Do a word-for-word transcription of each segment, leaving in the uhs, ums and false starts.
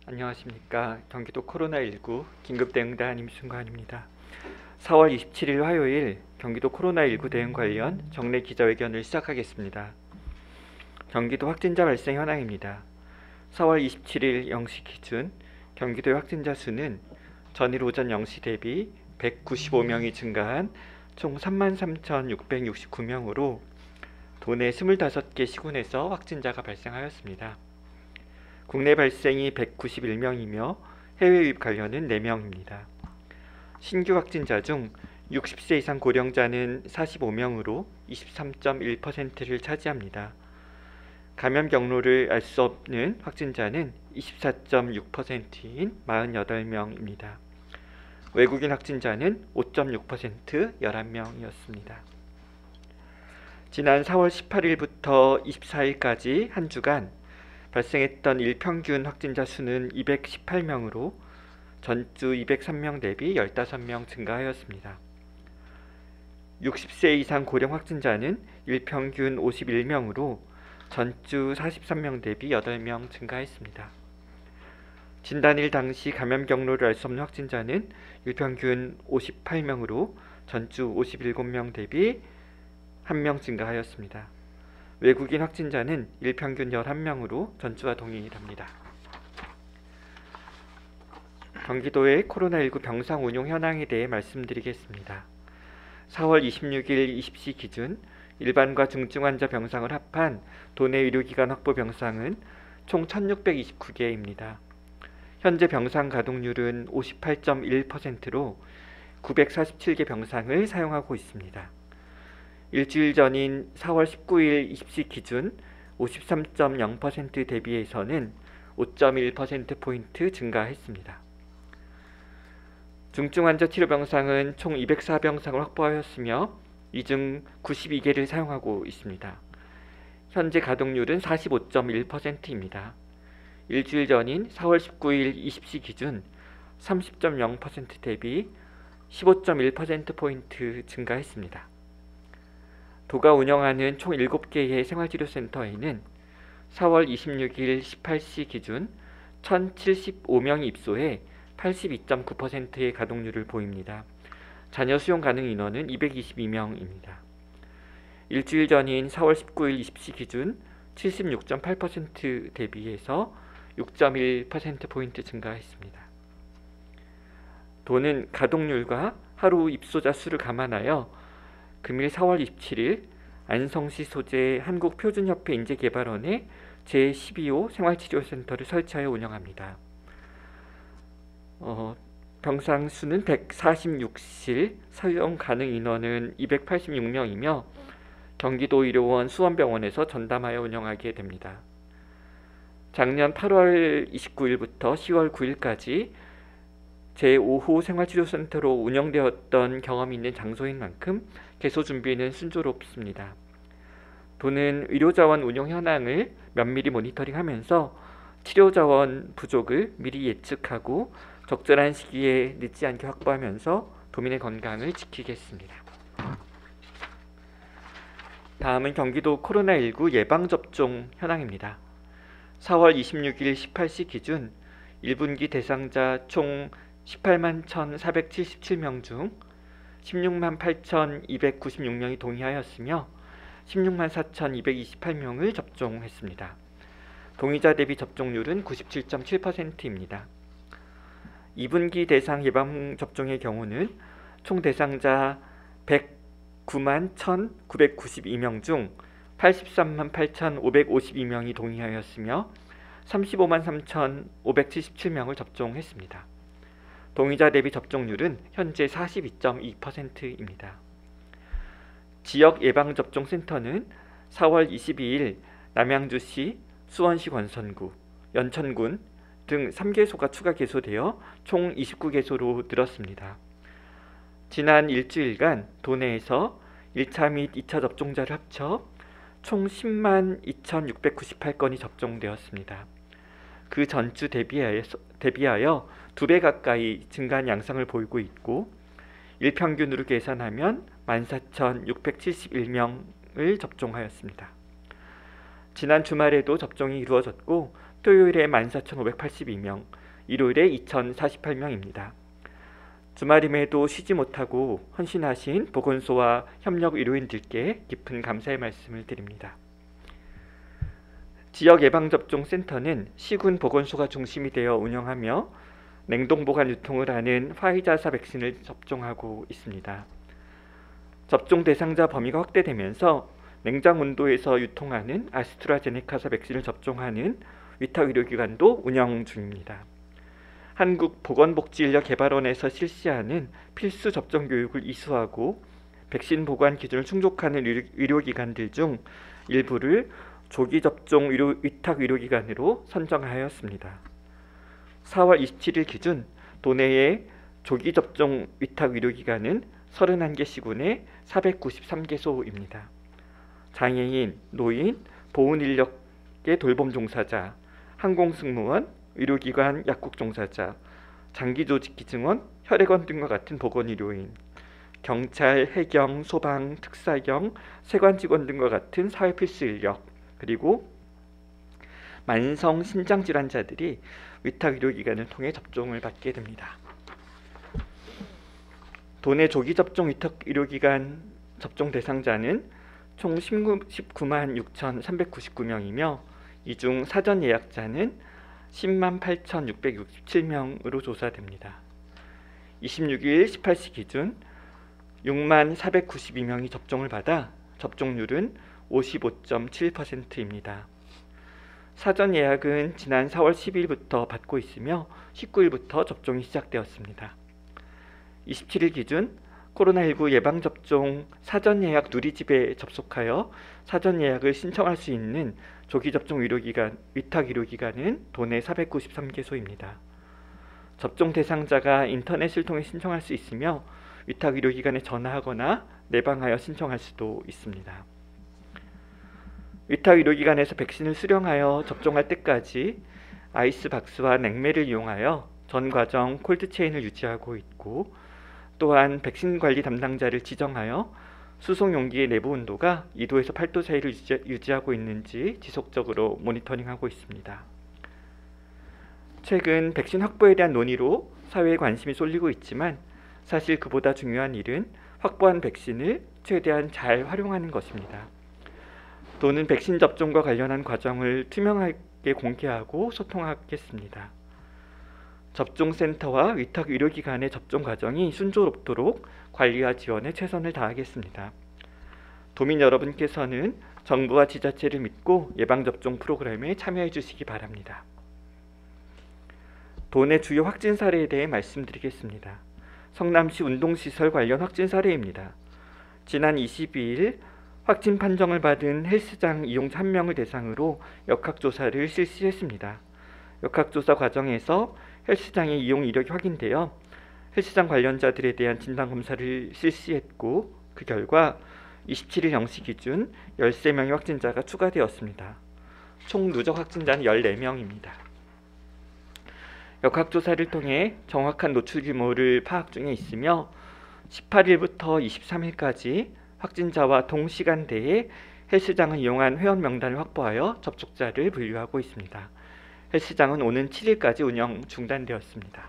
안녕하십니까. 경기도 코로나십구 긴급대응단 임순관입니다. 사월 이십칠일 화요일 경기도 코로나십구 대응 관련 정례 기자회견을 시작하겠습니다. 경기도 확진자 발생 현황입니다. 사월 이십칠일 영 시 기준 경기도의 확진자 수는 전일 오전 영 시 대비 백구십오 명이 증가한 총 삼만 삼천육백육십구 명으로 도내 이십오 개 시군에서 확진자가 발생하였습니다. 국내 발생이 백구십일 명이며 해외 유입 관련은 네 명입니다. 신규 확진자 중 육십 세 이상 고령자는 사십오 명으로 이십삼 점 일 퍼센트를 차지합니다. 감염 경로를 알 수 없는 확진자는 이십사 점 육 퍼센트인 사십팔 명입니다. 외국인 확진자는 오 점 육 퍼센트 열한 명이었습니다. 지난 사월 십팔일부터 이십사일까지 한 주간 발생했던 일평균 확진자 수는 이백십팔 명으로 전주 이백삼 명 대비 십오 명 증가하였습니다. 육십 세 이상 고령 확진자는 일평균 오십일 명으로 전주 사십삼 명 대비 여덟 명 증가했습니다. 진단일 당시 감염 경로를 알 수 없는 확진자는 일평균 오십팔 명으로 전주 오십칠 명 대비 한 명 증가하였습니다. 외국인 확진자는 일평균 십일 명으로 전주와 동일합니다. 경기도의 코로나십구 병상 운용 현황에 대해 말씀드리겠습니다. 사월 이십육일 이십 시 기준 일반과 중증 환자 병상을 합한 도내 의료기관 확보 병상은 총 천육백이십구 개입니다. 현재 병상 가동률은 오십팔 점 일 퍼센트로 구백사십칠 개 병상을 사용하고 있습니다. 일주일 전인 사월 십구일 이십 시 기준 오십삼 점 영 퍼센트 대비해서는 오 점 일 퍼센트포인트 증가했습니다. 중증 환자 치료 병상은 총 이백사 병상을 확보하였으며 이 중 구십이 개를 사용하고 있습니다. 현재 가동률은 사십오 점 일 퍼센트입니다. 일주일 전인 사월 십구일 이십 시 기준 삼십 점 영 퍼센트 대비 십오 점 일 퍼센트포인트 증가했습니다. 도가 운영하는 총 일곱 개의 생활치료센터에는 사월 이십육일 십팔 시 기준 천칠십오 명이 입소해 팔십이 점 구 퍼센트의 가동률을 보입니다. 잔여 수용 가능 인원은 이백이십이 명입니다. 일주일 전인 사월 십구일 이십 시 기준 칠십육 점 팔 퍼센트 대비해서 육 점 일 퍼센트포인트 증가했습니다. 도는 가동률과 하루 입소자 수를 감안하여 금일 사월 이십칠일 안성시 소재 한국표준협회 인재개발원에 제십이 호 생활치료센터를 설치하여 운영합니다. 어, 병상 수는 백사십육 실, 사용 가능 인원은 이백팔십육 명이며 경기도 의료원 수원병원에서 전담하여 운영하게 됩니다. 작년 팔월 이십구일부터 시월 구일까지 제오 호 생활치료센터로 운영되었던 경험이 있는 장소인 만큼 개소 준비는 순조롭습니다. 도는 의료자원 운영 현황을 면밀히 모니터링하면서 치료자원 부족을 미리 예측하고 적절한 시기에 늦지 않게 확보하면서 도민의 건강을 지키겠습니다. 다음은 경기도 코로나십구 예방접종 현황입니다. 사월 이십육일 십팔 시 기준 일 분기 대상자 총 십팔만 천사백칠십칠 명 중 십육만 팔천이백구십육 명이 동의하였으며 십육만 사천이백이십팔 명을 접종했습니다. 동의자 대비 접종률은 구십칠 점 칠 퍼센트입니다. 이 분기 대상 예방접종의 경우는 총 대상자 백구만 천구백구십이 명 중 팔십삼만 팔천오백오십이 명이 동의하였으며 삼십오만 삼천오백칠십칠 명을 접종했습니다. 동의자 대비 접종률은 현재 사십이 점 이 퍼센트입니다. 지역 예방접종센터는 사월 이십이일 남양주시, 수원시 권선구, 연천군 등 삼 개소가 추가 개소되어 총 이십구 개소로 늘었습니다. 지난 일주일간 도내에서 일 차 및 이 차 접종자를 합쳐 총 십만 이천육백구십팔 건이 접종되었습니다. 그 전주 대비하여, 대비하여 두 배 가까이 증가한 양상을 보이고 있고 일평균으로 계산하면 만 사천육백칠십일 명을 접종하였습니다. 지난 주말에도 접종이 이루어졌고 토요일에 만 사천오백팔십이 명, 일요일에 이천사십팔 명입니다. 주말임에도 쉬지 못하고 헌신하신 보건소와 협력 의료인들께 깊은 감사의 말씀을 드립니다. 지역 예방접종센터는 시군 보건소가 중심이 되어 운영하며 냉동보관 유통을 하는 화이자사 백신을 접종하고 있습니다. 접종 대상자 범위가 확대되면서 냉장 온도에서 유통하는 아스트라제네카사 백신을 접종하는 위탁의료기관도 운영 중입니다. 한국보건복지인력개발원에서 실시하는 필수 접종 교육을 이수하고 백신 보관 기준을 충족하는 의료기관들 중 일부를 조기접종 의료, 위탁의료기관으로 선정하였습니다. 사월 이십칠일 기준 도내의 조기접종 위탁의료기관은 삼십일 개 시군에 사백구십삼 개소입니다. 장애인, 노인, 보훈인력의 돌봄 종사자, 항공승무원, 의료기관 약국 종사자, 장기조직기 증원, 혈액원 등과 같은 보건의료인, 경찰, 해경, 소방, 특사경, 세관직원 등과 같은 사회필수인력, 그리고 만성 신장질환자들이 위탁의료기관을 통해 접종을 받게 됩니다. 도내 조기접종 위탁의료기관 접종 대상자는 총 십구만 육천삼백구십구 명이며 이 중 사전 예약자는 십만 팔천육백육십칠 명으로 조사됩니다. 이십육일 십팔 시 기준 육만 사백구십이 명이 접종을 받아 접종률은 오십오 점 칠 퍼센트입니다. 사전 예약은 지난 사월 십일부터 받고 있으며 십구일부터 접종이 시작되었습니다. 이십칠일 기준 코로나십구 예방접종 사전 예약 누리집에 접속하여 사전 예약을 신청할 수 있는 조기접종 의료기관, 위탁의료기관은 도내 사백구십삼 개소입니다. 접종 대상자가 인터넷을 통해 신청할 수 있으며 위탁의료기관에 전화하거나 내방하여 신청할 수도 있습니다. 위탁의료기관에서 백신을 수령하여 접종할 때까지 아이스박스와 냉매를 이용하여 전 과정 콜드체인을 유지하고 있고, 또한 백신 관리 담당자를 지정하여 수송 용기의 내부 온도가 이 도에서 팔 도 사이를 유지, 유지하고 있는지 지속적으로 모니터링하고 있습니다. 최근 백신 확보에 대한 논의로 사회의 관심이 쏠리고 있지만 사실 그보다 중요한 일은 확보한 백신을 최대한 잘 활용하는 것입니다. 도는 백신 접종과 관련한 과정을 투명하게 공개하고 소통하겠습니다. 접종센터와 위탁의료기관의 접종 과정이 순조롭도록 관리와 지원에 최선을 다하겠습니다. 도민 여러분께서는 정부와 지자체를 믿고 예방접종 프로그램에 참여해 주시기 바랍니다. 도내 주요 확진 사례에 대해 말씀드리겠습니다. 성남시 운동시설 관련 확진 사례입니다. 지난 이십이일 확진 판정을 받은 헬스장 이용자 한 명을 대상으로 역학조사를 실시했습니다. 역학조사 과정에서 헬스장의 이용 이력이 확인되어 헬스장 관련자들에 대한 진단검사를 실시했고, 그 결과 이십칠일 영 시 기준 열세 명의 확진자가 추가되었습니다. 총 누적 확진자는 열네 명입니다. 역학조사를 통해 정확한 노출 규모를 파악 중에 있으며 십팔일부터 이십삼일까지 확진자와 동시간대에 헬스장을 이용한 회원 명단을 확보하여 접촉자를 분류하고 있습니다. 헬스장은 오는 칠일까지 운영 중단되었습니다.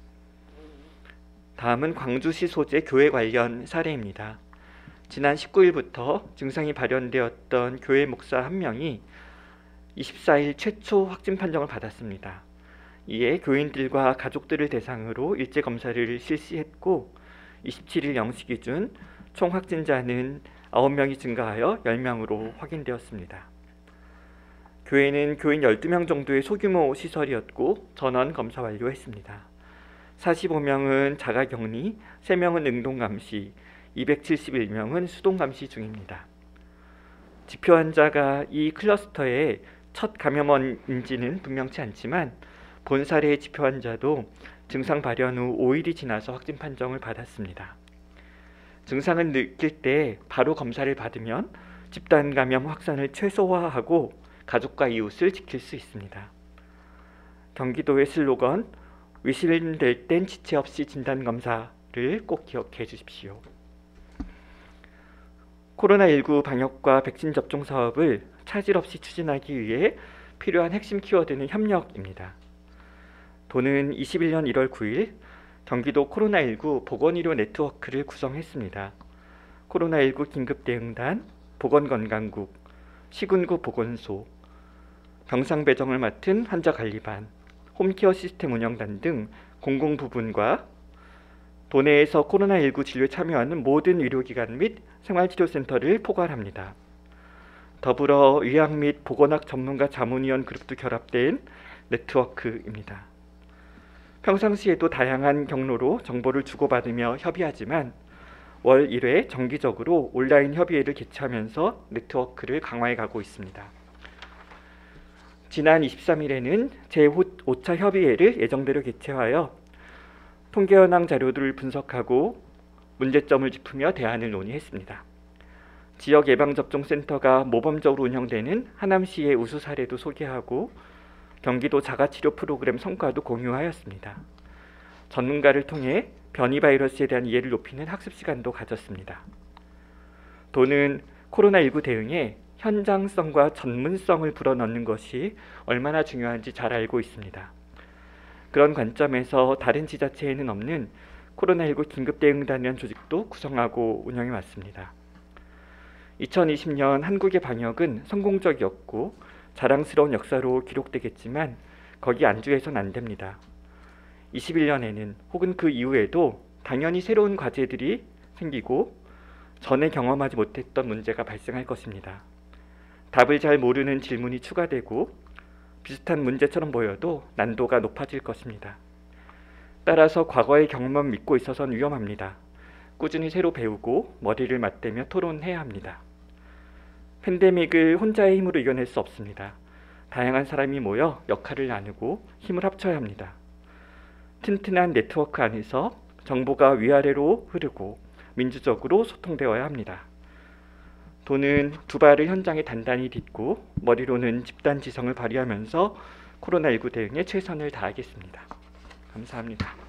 다음은 광주시 소재 교회 관련 사례입니다. 지난 십구일부터 증상이 발현되었던 교회 목사 한 명이 이십사일 최초 확진 판정을 받았습니다. 이에 교인들과 가족들을 대상으로 일제 검사를 실시했고, 이십칠일 영 시 기준 총 확진자는 아홉 명이 증가하여 열 명으로 확인되었습니다. 교회는 교인 열두 명 정도의 소규모 시설이었고 전원 검사 완료했습니다. 사십오 명은 자가격리, 세 명은 능동감시, 이백칠십일 명은 수동감시 중입니다. 지표 환자가 이 클러스터의 첫 감염원인지는 분명치 않지만 본 사례의 지표 환자도 증상 발현 후 오일이 지나서 확진 판정을 받았습니다. 증상을 느낄 때 바로 검사를 받으면 집단 감염 확산을 최소화하고 가족과 이웃을 지킬 수 있습니다. 경기도의 슬로건 의심될 땐 지체 없이 진단검사를 꼭 기억해 주십시오. 코로나십구 방역과 백신 접종 사업을 차질 없이 추진하기 위해 필요한 핵심 키워드는 협력입니다. 도는 이십일 년 일월 구일 경기도 코로나십구 보건의료 네트워크를 구성했습니다. 코로나십구 긴급대응단, 보건건강국, 시군구 보건소, 병상 배정을 맡은 환자관리반, 홈케어 시스템 운영단 등 공공부문과 도내에서 코로나십구 진료에 참여하는 모든 의료기관 및 생활치료센터를 포괄합니다. 더불어 의학 및 보건학 전문가 자문위원 그룹도 결합된 네트워크입니다. 평상시에도 다양한 경로로 정보를 주고받으며 협의하지만 월 일 회 정기적으로 온라인 협의회를 개최하면서 네트워크를 강화해 가고 있습니다. 지난 이십삼 일에는 제오 차 협의회를 예정대로 개최하여 통계 현황 자료들을 분석하고 문제점을 짚으며 대안을 논의했습니다. 지역 예방접종센터가 모범적으로 운영되는 하남시의 우수 사례도 소개하고 경기도 자가치료 프로그램 성과도 공유하였습니다. 전문가를 통해 변이 바이러스에 대한 이해를 높이는 학습 시간도 가졌습니다. 도는 코로나십구 대응에 현장성과 전문성을 불어넣는 것이 얼마나 중요한지 잘 알고 있습니다. 그런 관점에서 다른 지자체에는 없는 코로나십구 긴급대응단이라는 조직도 구성하고 운영해 왔습니다. 이천이십 년 한국의 방역은 성공적이었고 자랑스러운 역사로 기록되겠지만 거기 안주해선 안 됩니다. 이십일 년에는 혹은 그 이후에도 당연히 새로운 과제들이 생기고 전에 경험하지 못했던 문제가 발생할 것입니다. 답을 잘 모르는 질문이 추가되고 비슷한 문제처럼 보여도 난도가 높아질 것입니다. 따라서 과거의 경험만 믿고 있어서는 위험합니다. 꾸준히 새로 배우고 머리를 맞대며 토론해야 합니다. 팬데믹을 혼자의 힘으로 이겨낼 수 없습니다. 다양한 사람이 모여 역할을 나누고 힘을 합쳐야 합니다. 튼튼한 네트워크 안에서 정보가 위아래로 흐르고 민주적으로 소통되어야 합니다. 도는 두 발을 현장에 단단히 딛고 머리로는 집단지성을 발휘하면서 코로나십구 대응에 최선을 다하겠습니다. 감사합니다.